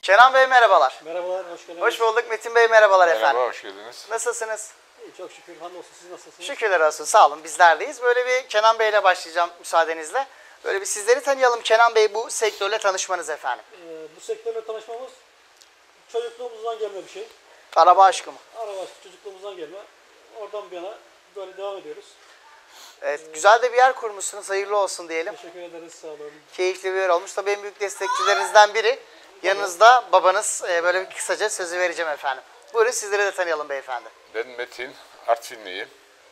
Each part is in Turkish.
Kenan Bey merhabalar. Merhabalar, hoş geldiniz. Hoş bulduk. Metin Bey merhabalar efendim. Merhaba, hoş geldiniz. Nasılsınız? İyi, çok şükür. Hamdolsun. Siz nasılsınız? Şükürler olsun. Sağ olun. Bizlerdeyiz. Böyle bir Kenan Bey ile başlayacağım müsaadenizle. Böyle bir sizleri tanıyalım. Kenan Bey, bu sektörle tanışmanız efendim. Bu sektörle tanışmamız çocukluğumuzdan gelme bir şey. Araba aşkı mı? Araba çocukluğumuzdan gelme. Oradan bir yana böyle devam ediyoruz. Evet. Güzel de bir yer kurmuşsunuz. Hayırlı olsun diyelim. Teşekkür ederiz, sağ olun. Keyifli bir yer olmuş. Tabii en büyük destekçilerinizden biri. Yanınızda babanız. Böyle bir kısaca sözü vereceğim efendim. Buyurun, sizleri de tanıyalım beyefendi. Ben Metin, Artvinliyim.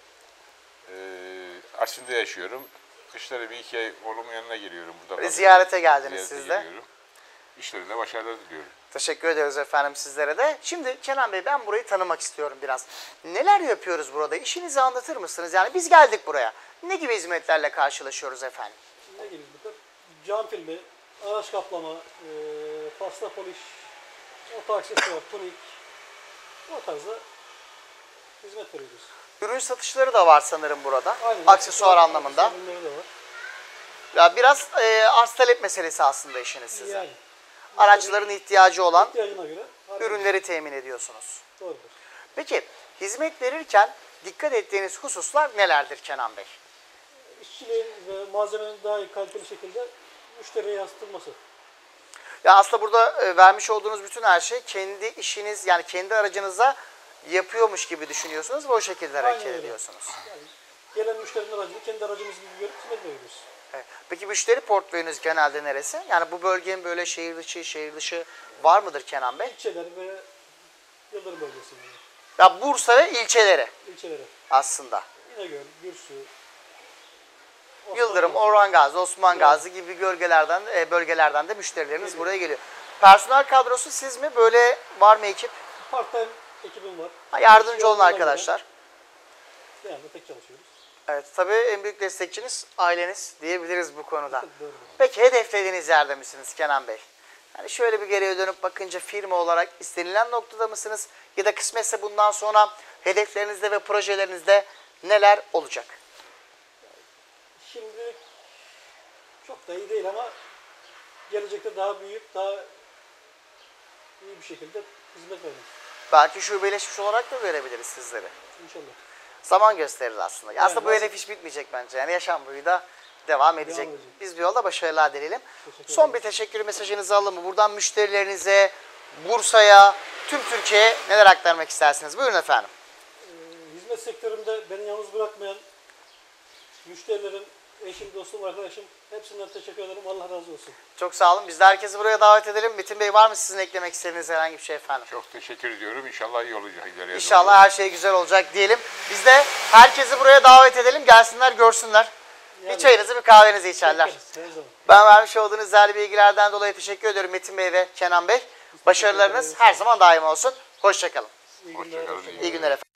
Artvin'de yaşıyorum. Kışları bir iki ay oğlumun yanına geliyorum. Burada kalıyorum. Ziyarete geldiniz siz de. geliyorum. İşlerinde başarılar diliyorum. Teşekkür ediyoruz efendim sizlere de. Şimdi Kenan Bey, ben burayı tanımak istiyorum biraz. Neler yapıyoruz burada? İşinizi anlatır mısınız? Yani biz geldik buraya. Ne gibi hizmetlerle karşılaşıyoruz efendim? Ne gibi burada? Cam filmi, araç kaplama, pasta poliş, oto aksesuar, tunik, o tarzda hizmet veriyoruz. Ürün satışları da var sanırım burada. Aynen, aksesuar anlamında. aksesuar ürünleri de var. Ya biraz arz talep meselesi aslında işiniz sizin. Yani Araçların ihtiyacı olan ihtiyacına göre ürünleri temin ediyorsunuz. doğrudur. Peki hizmet verirken dikkat ettiğiniz hususlar nelerdir Kenan Bey? İşçiliğin ve malzemenin daha iyi kaliteli şekilde müşteriye yansıtılması. Ya aslında burada vermiş olduğunuz bütün her şey kendi işiniz, yani kendi aracınıza yapıyormuş gibi düşünüyorsunuz ve o şekilde hareket Aynen öyle. ediyorsunuz. Yani gelen müşterinin aracını kendi aracımız gibi görüp hizmet veriyoruz. Evet. Peki müşteri portföyünüz genelde neresi? Yani bu bölgenin böyle şehir dışı var mıdır Kenan Bey? İlçeler ve Yıldırım bölgesinde. Ya Bursa ve ilçeleri İlçelere. aslında. İnegöl, Gürsü, Yıldırım, Orhan Gazi, Osman Gazi gibi bölgelerden de müşterileriniz buraya geliyor. Personel kadrosu siz mi? Böyle var mı ekip? Part-time ekibim var. Ha, yardımcı olun Onlarla arkadaşlar. beraber devamlı tek çalışıyoruz. Evet, tabii en büyük destekçiniz aileniz diyebiliriz bu konuda. Doğru. Peki hedeflediğiniz yerde misiniz Kenan Bey? Yani şöyle bir geriye dönüp bakınca firma olarak istenilen noktada mısınız? Ya da kısmetse bundan sonra hedeflerinizde ve projelerinizde neler olacak? Şimdi çok da iyi değil ama gelecekte daha büyük, daha iyi bir şekilde hizmet vermek. Belki şubeleşmiş olarak da görebiliriz sizleri. İnşallah. Zaman gösterir aslında. Yani Aslında bu nasıl- hedef hiç bitmeyecek bence. Yani yaşam boyu da devam edecek. edecek. Biz bir yolda başarılar dileyelim. Teşekkür Son ederiz. bir teşekkür mesajınızı alalım mı? Buradan müşterilerinize, Bursa'ya, tüm Türkiye'ye neler aktarmak istersiniz? Buyurun efendim. Hizmet sektöründe beni yalnız bırakmayan müşterilerim, eşim, dostum, arkadaşım hepsinden teşekkür ederim. Allah razı olsun. Çok sağ olun. Biz de herkesi buraya davet edelim. Metin Bey, var mı sizin eklemek istediğiniz herhangi bir şey efendim? Çok teşekkür ediyorum. İnşallah iyi olacak ileriye İnşallah her şey güzel olacak diyelim. Biz de herkesi buraya davet edelim. Gelsinler, görsünler. Bir Yani- çayınızı, bir kahvenizi içerler. Bekleriz, her zaman. Ben vermiş olduğunuz değerli bilgilerden dolayı teşekkür ediyorum Metin Bey ve Kenan Bey. Başarılarınız her zaman daim olsun. Hoşça kalın. İyi Hoşça günler. kalın, İyi günler efendim.